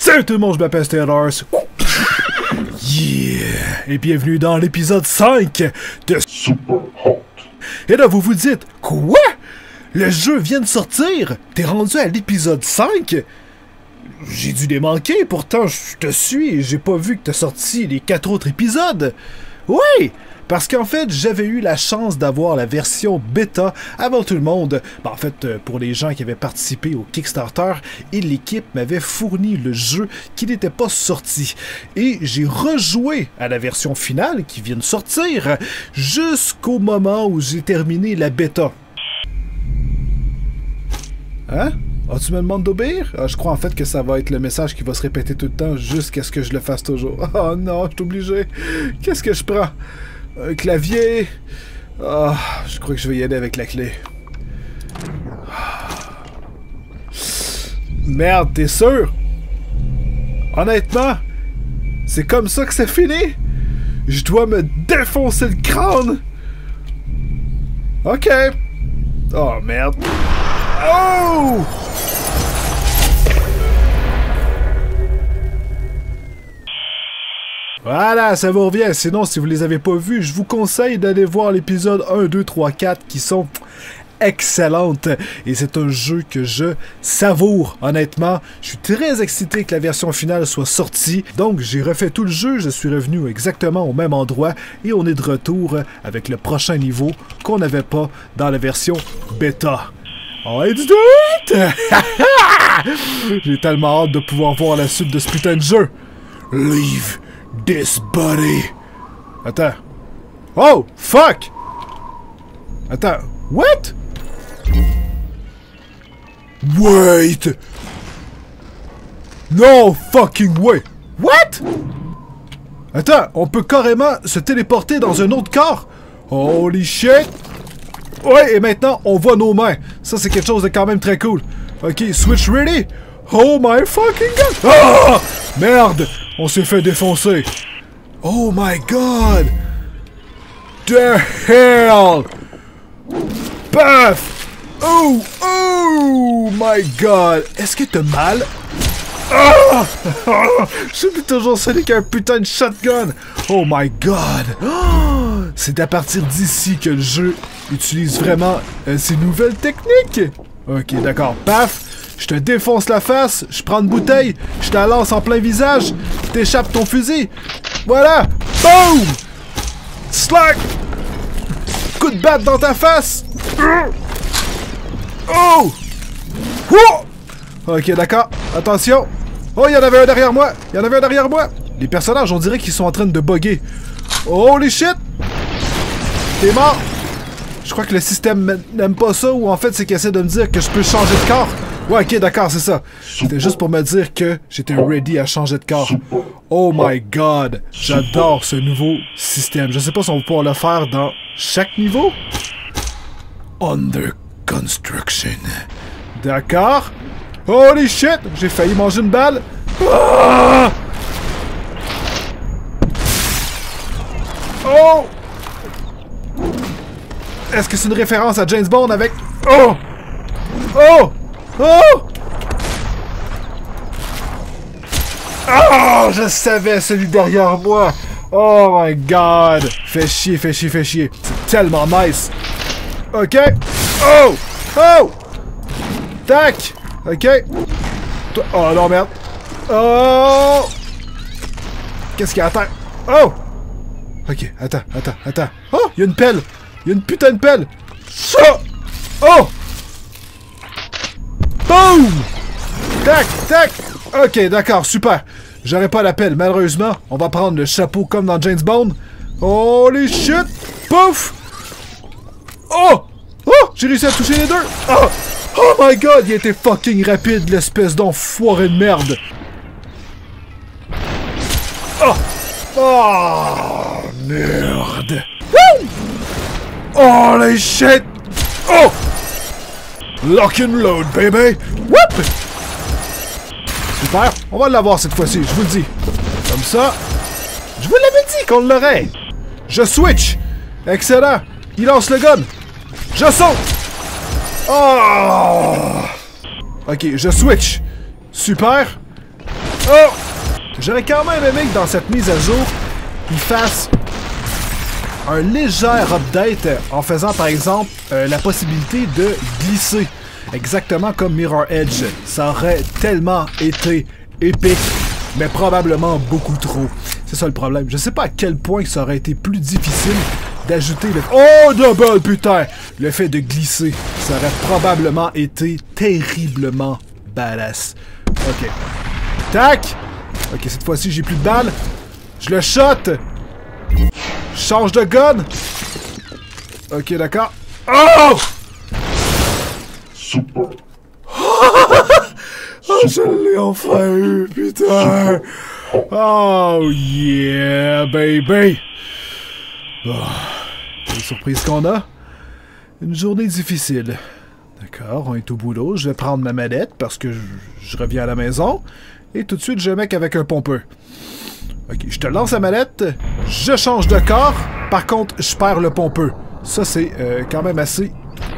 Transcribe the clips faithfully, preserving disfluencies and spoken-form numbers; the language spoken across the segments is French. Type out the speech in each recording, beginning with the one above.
Salut tout le monde, je m'appelle Stellars. Yeah! Et bienvenue dans l'épisode cinq de Super Hot. Et là, vous vous dites, quoi? Le jeu vient de sortir? T'es rendu à l'épisode cinq? J'ai dû les manquer, pourtant je te suis et j'ai pas vu que t'as sorti les quatre autres épisodes. Oui! Parce qu'en fait, j'avais eu la chance d'avoir la version bêta avant tout le monde. Ben, en fait, pour les gens qui avaient participé au Kickstarter, et l'équipe m'avait fourni le jeu qui n'était pas sorti. Et j'ai rejoué à la version finale qui vient de sortir jusqu'au moment où j'ai terminé la bêta. Hein? Ah, tu me demandes d'obéir? Ah, je crois en fait que ça va être le message qui va se répéter tout le temps jusqu'à ce que je le fasse toujours. Oh non, je suis obligé. Qu'est-ce que je prends? Un clavier. Ah, je crois que je vais y aller avec la clé. Merde, t'es sûr? Honnêtement, c'est comme ça que c'est fini? Je dois me défoncer le crâne? Ok. Oh merde. Oh! Voilà, ça vous revient. Sinon, si vous les avez pas vus, je vous conseille d'aller voir l'épisode un, deux, trois, quatre qui sont excellentes. Et c'est un jeu que je savoure, honnêtement. Je suis très excité que la version finale soit sortie. Donc, j'ai refait tout le jeu. Je suis revenu exactement au même endroit. Et on est de retour avec le prochain niveau qu'on n'avait pas dans la version bêta. Let's do it! J'ai tellement hâte de pouvoir voir la suite de ce putain de jeu. Leave this body. Attends. Oh, fuck! Attends. What? Wait! No fucking way! What? Attends, on peut carrément se téléporter dans un autre corps? Holy shit! Ouais, et maintenant, on voit nos mains. Ça, c'est quelque chose de quand même très cool. Ok, switch ready? Oh my fucking god! Ah! Merde! On s'est fait défoncer. Oh my god! The hell! Paf! Oh! Oh my god! Est-ce que t'as mal? Ah! Je suis toujours celui qui a un putain de shotgun! Oh my god! Oh! C'est à partir d'ici que le jeu utilise vraiment euh, ces nouvelles techniques! Ok, d'accord. Paf! Je te défonce la face, je prends une bouteille, je te la lance en plein visage, t'échappes ton fusil. Voilà! Boom! Slack! Coup de batte dans ta face! Oh! Oh! Ok, d'accord. Attention. Oh, il y en avait un derrière moi. Il y en avait un derrière moi. Les personnages, on dirait qu'ils sont en train de bugger. Holy shit! T'es mort. Je crois que le système n'aime pas ça, ou en fait, c'est qu'il essaie de me dire que je peux changer de corps. Ouais, ok, d'accord, c'est ça. C'était juste pour me dire que j'étais ready à changer de corps. Oh my god, j'adore ce nouveau système. Je sais pas si on va pouvoir le faire dans chaque niveau. Under construction. D'accord. Holy shit, j'ai failli manger une balle. Ah! Oh! Est-ce que c'est une référence à James Bond avec... Oh! Oh! Oh! Oh! Je savais, celui derrière moi! Oh my god! Fais chier, fais chier, fais chier. C'est tellement nice. Ok. Oh! Oh! Tac! Ok. Oh non, merde. Oh! Qu'est-ce qu'il y a à terre? Oh! Ok, attends, attends, attends. Oh! Il y a une pelle! Il y a une putain de pelle! Ça! Oh! Boom! Tac, tac! Ok, d'accord, super. J'aurais pas la pelle, malheureusement. On va prendre le chapeau comme dans James Bond. Holy shit! Pouf! Oh! Oh! J'ai réussi à toucher les deux! Oh! Oh my god! Il était fucking rapide, l'espèce d'enfoiré de merde! Oh! Oh! Merde! Woo! Holy shit! Oh! Lock and load, baby! Whoop! Super, on va l'avoir cette fois-ci, je vous le dis. Comme ça. Je vous l'avais dit qu'on l'aurait! Je switch! Excellent! Il lance le gun! Je saute! Oh! Ok, je switch. Super. Oh! J'aurais quand même aimé que dans cette mise à jour, ils fassent un léger update en faisant par exemple euh, la possibilité de glisser. Exactement comme Mirror Edge. Ça aurait tellement été épique, mais probablement beaucoup trop. C'est ça le problème. Je sais pas à quel point ça aurait été plus difficile d'ajouter le... Oh, double, putain! Le fait de glisser. Ça aurait probablement été terriblement badass. Ok. Tac! Ok, cette fois-ci, j'ai plus de balles. Je le shot! Change de gun! Ok, d'accord. Oh! Super. Oh, je l'ai enfin eu, putain! Oh, yeah, baby! Oh, quelle surprise qu'on a. Une journée difficile. D'accord, on est au boulot. Je vais prendre ma manette parce que je, je reviens à la maison. Et tout de suite, je mec avec un pompeux. Ok, je te lance la manette. Je change de corps. Par contre, je perds le pompeux. Ça, c'est euh, quand même assez...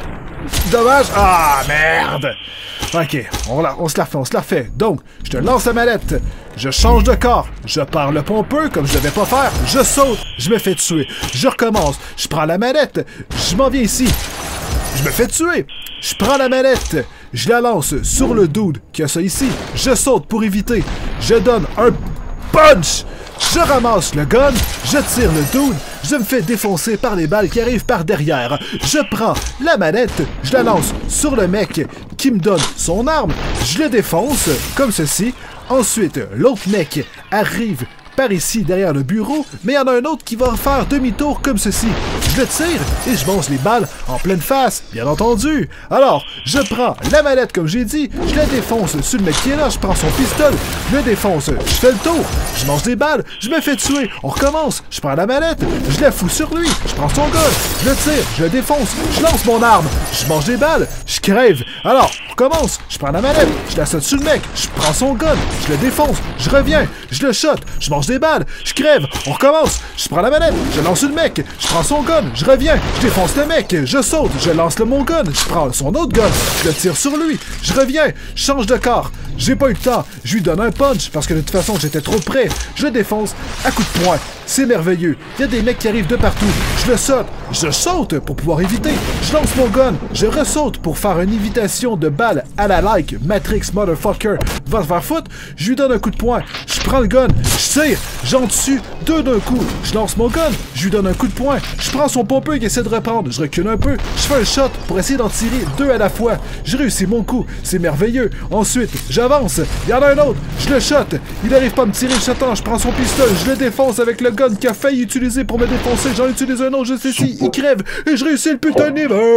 dommage. Ah, merde! Ok, on, la, on se la refait, on se la refait. Donc, je te lance la manette. Je change de corps. Je perds le pompeux comme je devais pas faire. Je saute. Je me fais tuer. Je recommence. Je prends la manette. Je m'en viens ici. Je me fais tuer. Je prends la manette. Je la lance sur le dude qui a ça ici. Je saute pour éviter. Je donne un punch. Je ramasse le gun, je tire le dude, je me fais défoncer par les balles qui arrivent par derrière. Je prends la manette, je la lance sur le mec qui me donne son arme, je le défonce, comme ceci. Ensuite, l'autre mec arrive par ici derrière le bureau, mais il y en a un autre qui va faire demi-tour comme ceci. Je le tire et je lance les balles en pleine face, bien entendu. Alors, je prends la manette comme j'ai dit, je la défonce sur le mec qui est là, je prends son pistolet, je le défonce, je fais le tour, je mange des balles, je me fais tuer, on recommence, je prends la manette, je la fous sur lui, je prends son gun, je le tire, je le défonce, je lance mon arme, je mange des balles, je crève. Alors, on recommence, je prends la manette, je la saute sur le mec, je prends son gun, je le défonce, je reviens, je le shot, je mange des balles, je crève, on recommence, je prends la manette, je lance le mec, je prends son gun, je reviens, je défonce le mec, je saute, je lance le mon gun, je prends son autre gun, je le tire sur lui, je reviens, je change de corps, j'ai pas eu le temps, je lui donne un punch parce que de toute façon j'étais trop près, je le défonce à coup de poing, c'est merveilleux, il y a des mecs qui arrivent de partout, je le saute, je saute pour pouvoir éviter, je lance mon gun, je ressaute pour faire une évitation de balles à la like, Matrix motherfucker va se faire foutre, je lui donne un coup de poing, je prends le gun, je tire, j'en dessus, deux d'un coup, je lance mon gun, je lui donne un coup de poing, je prends son pompeux qui essaie de reprendre, je recule un peu, je fais un shot pour essayer d'en tirer deux à la fois, je réussis mon coup, c'est merveilleux, ensuite, j'avance, il y en a un autre, je le shot, il arrive pas à me tirer le shotant, je prends son pistolet, je le défonce avec le gun qu'il a failli utiliser pour me défoncer, j'en utilise un autre, je sais si, il crève, et je réussis le putain de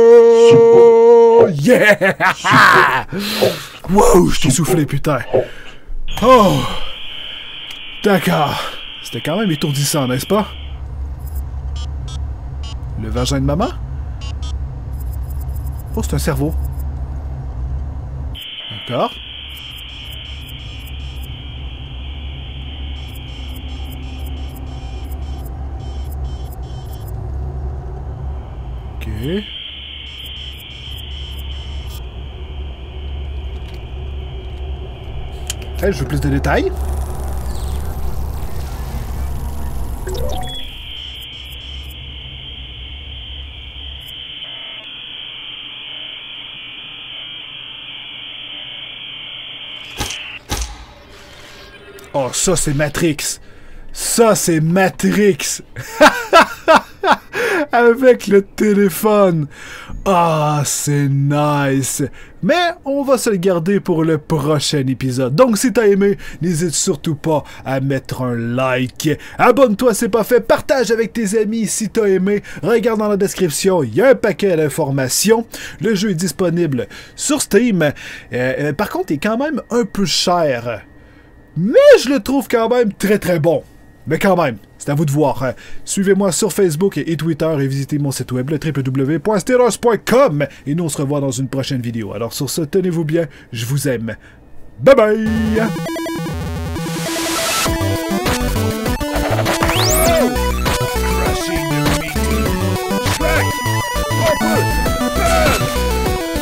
niveau, yeah! Wow, je t'ai soufflé, putain. Oh! D'accord. C'était quand même étourdissant, n'est-ce pas? Le vagin de maman? Oh, c'est un cerveau. D'accord. Ok. Hey, je veux plus de détails. Oh, ça, c'est Matrix. Ça, c'est Matrix. Avec le téléphone. Ah, c'est nice. Mais on va se le garder pour le prochain épisode. Donc, si t'as aimé, n'hésite surtout pas à mettre un like. Abonne-toi si c'est pas fait. Partage avec tes amis si t'as aimé. Regarde dans la description, il y a un paquet d'informations. Le jeu est disponible sur Steam. Euh, euh, par contre, il est quand même un peu cher. Mais je le trouve quand même très très bon. Mais quand même, c'est à vous de voir. Suivez-moi sur Facebook et Twitter et visitez mon site web, le w w w point steros point com. Et nous, on se revoit dans une prochaine vidéo. Alors sur ce, tenez-vous bien, je vous aime. Bye bye! Crashing their meeting. Shrek! Robert! Ben!